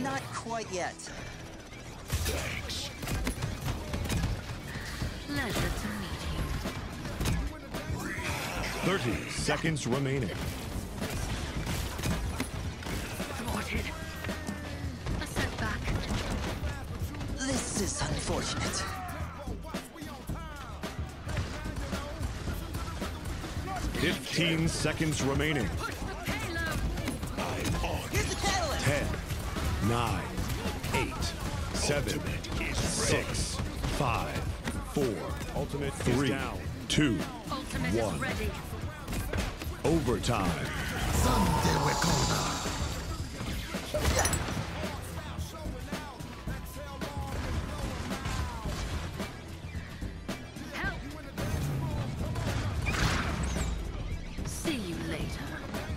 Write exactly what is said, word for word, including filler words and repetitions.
Not quite yet. Thanks. Pleasure to meet you. Thirty seconds remaining. Thwarted. A setback. This is unfortunate. Fifteen seconds remaining. I'm on. Here's the catalyst! Ten, nine, eight, seven, six, five, four, Ultimate three, is down. two, Ultimate one. is ready. Overtime. Help! See you later.